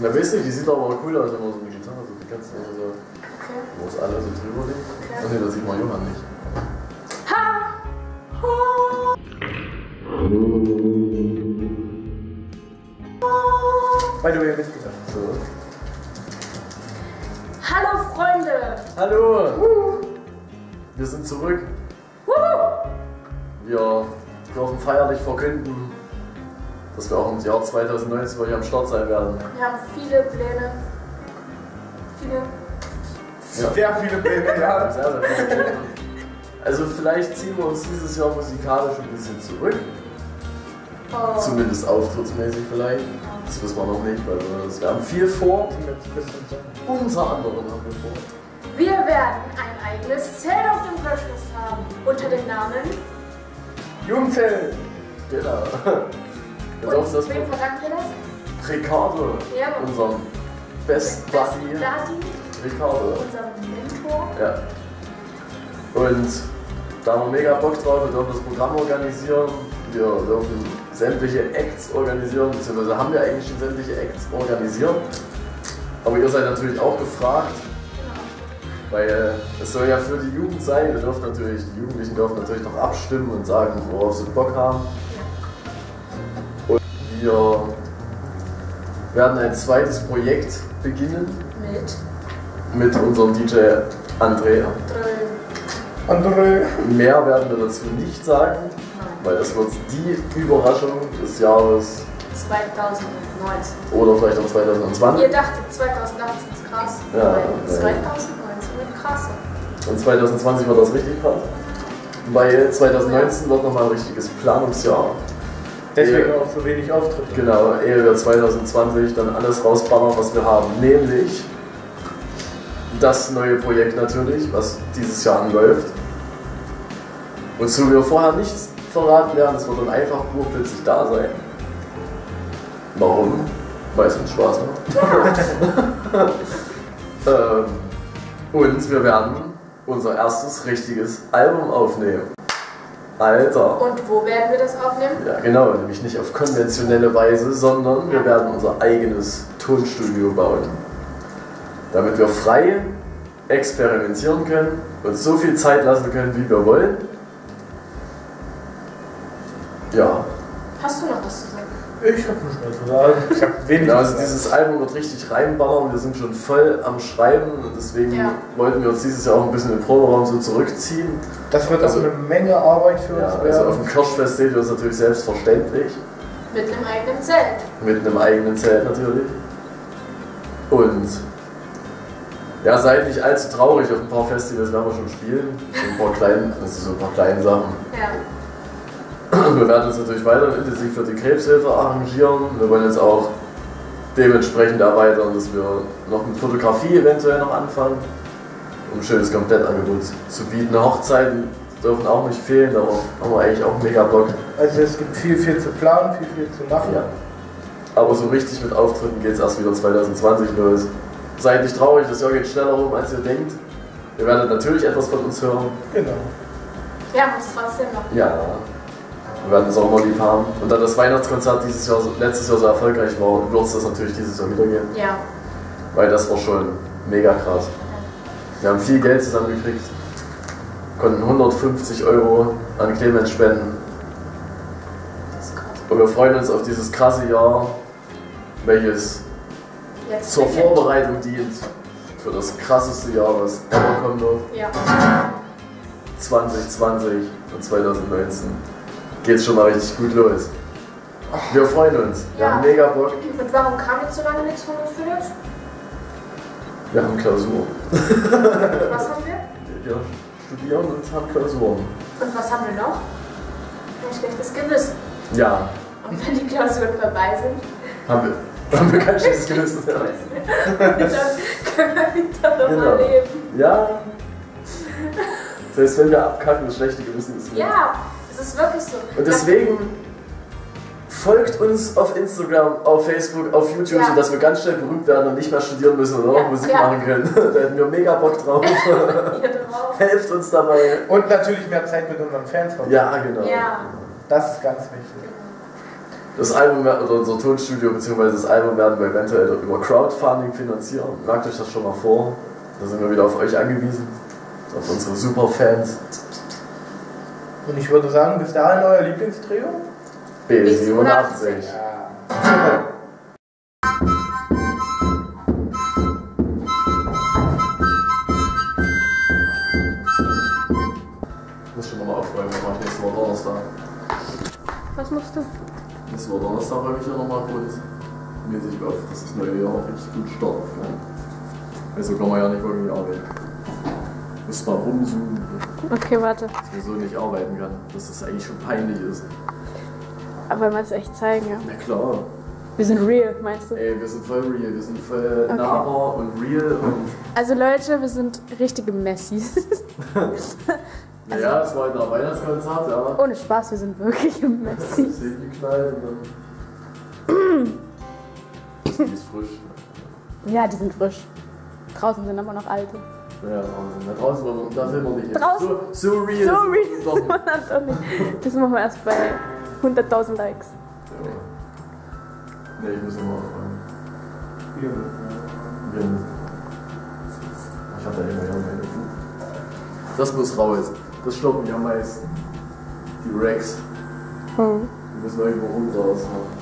Na, weißt du, die sieht aber auch cool aus, wenn man so eine Gitarre so die ganze Zeit so. Okay. Wo es alle so drüber liegt. Okay. Ach nee, das sieht man Johann nicht. Ha! Weil du ja mitgedacht hast. So. Hallo Freunde! Hallo! Wir sind zurück. Wir dürfen feierlich verkünden, dass wir auch im Jahr 2019 bei hier am Start sein werden. Wir haben viele Pläne. Ja. Sehr viele Pläne, ja. Sehr, sehr viele Pläne. Also vielleicht ziehen wir uns dieses Jahr musikalisch ein bisschen zurück. Oh. Zumindest auftrittsmäßig vielleicht. Das wissen wir noch nicht, weil wir haben viel vor. Unter anderem haben wir vor. Wir werden ein eigenes Zelt auf dem Crashkurs haben. Unter dem Namen. Jugendzelt! Genau. Wir Und dürfen das wem verdanken wir das? Ricardo, Ja. unserem Best Buddy. Daddy, Ricardo. unserem Mentor. Ja. Und da haben wir mega Bock drauf, wir dürfen das Programm organisieren, wir dürfen sämtliche Acts organisieren, beziehungsweise haben wir eigentlich schon sämtliche Acts organisiert. Aber ihr seid natürlich auch gefragt, weil es soll ja für die Jugend sein, die Jugendlichen dürfen natürlich noch abstimmen und sagen, worauf sie Bock haben. Und wir werden ein zweites Projekt beginnen mit unserem DJ Andrea. Andere. Mehr werden wir dazu nicht sagen, weil das wird die Überraschung des Jahres 2019. oder vielleicht auch 2020. Ihr dachtet 2018 ist krass. Ja, Nein, nee. 2019 wird krass. Und 2020 wird das richtig krass, weil 2019 wird nochmal ein richtiges Planungsjahr. Deswegen auch so wenig Auftritte. Genau, ehe wir 2020 dann alles rausballern, was wir haben, nämlich das neue Projekt natürlich, was dieses Jahr anläuft. Wozu wir vorher nichts verraten werden, es wird dann einfach urplötzlich da sein. Warum? Weil es uns Spaß macht. Und wir werden unser erstes richtiges Album aufnehmen. Alter! Und wo werden wir das aufnehmen? Ja genau, nämlich nicht auf konventionelle Weise, sondern wir werden unser eigenes Tonstudio bauen. Damit wir frei experimentieren können und so viel Zeit lassen können, wie wir wollen. Ja. Hast du noch was zu sagen? Ich hab nicht mehr zu sagen. Ich hab wenig Ja, also zu sagen. dieses Album wird richtig reinballern, wir sind schon voll am Schreiben und deswegen wollten wir uns dieses Jahr auch ein bisschen im Proberaum so zurückziehen. Das wird also, auch eine Menge Arbeit für uns ja, werden. also auf dem Kirschfest seht ihr uns natürlich selbstverständlich. Mit einem eigenen Zelt. Mit einem eigenen Zelt natürlich. Und ja, seid nicht allzu traurig, auf ein paar Festivals werden wir schon spielen. So ein paar kleine Sachen. Ja. Wir werden uns natürlich weiter intensiv für die Krebshilfe arrangieren. Wir wollen jetzt auch dementsprechend erweitern, dass wir noch mit Fotografie eventuell noch anfangen, um ein schönes Komplettangebot zu bieten. Hochzeiten dürfen auch nicht fehlen, darauf haben wir eigentlich auch mega Bock. Also es gibt viel zu planen, viel zu machen. Ja. Aber so richtig mit Auftritten geht es erst wieder 2020 los. Seid nicht traurig, das Jahr geht schneller rum, als ihr denkt. Ihr werdet natürlich etwas von uns hören. Genau. Wir haben uns trotzdem noch. Ja. Wir werden es auch mal lieb haben. Und da das Weihnachtskonzert letztes Jahr so erfolgreich war, wird es das natürlich dieses Jahr wieder geben. Ja. Weil das war schon mega krass. Wir haben viel Geld zusammengekriegt, konnten 150 € an Clemens spenden. Das ist krass. Und wir freuen uns auf dieses krasse Jahr, welches Jetzt zur beginnt. Vorbereitung dient für das krasseste Jahr, was ever kommen wird. Ja. 2020 und 2019 geht's schon mal richtig gut los. Wir freuen uns. Wir Ja. haben mega Bock. Und warum kam jetzt so lange nichts von uns, Felix? Wir haben Klausuren. Was haben wir? Wir studieren und haben Klausuren. Und was haben wir noch? Ein schlechtes Gewissen. Ja, Und wenn die Klausuren vorbei sind, haben wir kein schlechtes Gewissen mehr. dann können wir wieder nochmal Genau. leben. Ja. Selbst wenn wir abkacken, das schlechte Gewissen ist weg. Ja, es ist wirklich so. Und deswegen folgt uns auf Instagram, auf Facebook, auf YouTube, Ja. sodass wir ganz schnell berühmt werden und nicht mehr studieren müssen und nur Ja, noch Musik ja. machen können. Da hätten wir mega Bock drauf. Ihr drauf. Helft uns dabei. Und natürlich mehr Zeit mit unseren Fans verbringen. Ja, genau. Ja. Das ist ganz wichtig. Das Album oder unser Tonstudio bzw. das Album werden wir eventuell über Crowdfunding finanzieren. Merkt euch das schon mal vor. Da sind wir wieder auf euch angewiesen. Auf unsere Superfans. Und ich würde sagen, bis dahin euer Lieblingstrio? B87. Ja. Ich muss schon nochmal aufräumen, das mache ich nächste Woche Donnerstag. Was machst du? Nächste Woche Donnerstag räume ich ja nochmal kurz mäßig auf, dass das neue Jahr richtig gut starten kann. Weil so kann man ja nicht wirklich arbeiten. Muss mal rumzoomen, Okay, warte. dass man so nicht arbeiten kann, dass das eigentlich schon peinlich ist. Aber wollen wir es echt zeigen, ja? Na klar. Wir sind real, meinst du? Ey, wir sind voll real, wir sind voll nahbar und real und. Also Leute, wir sind richtige Messis. Naja, es war ein Weihnachtskonzert, ja. Ohne Spaß, wir sind wirkliche Messis. Zähne geknallt und dann. Die ist frisch. Ja, die sind frisch. Draußen sind aber noch alte. Ja, draußen. Da draußen, da filmen wir nicht hin. Draußen? So real. So real ist es doch sind wir dann doch nicht. Das machen wir erst bei 100.000 Likes. Ja. Nee, ich muss immer aufräumen. Ich hatte immer ja meine Kuh. Das muss raus. Das stört mich am meisten. Die Racks. Die müssen irgendwo runter ausmachen.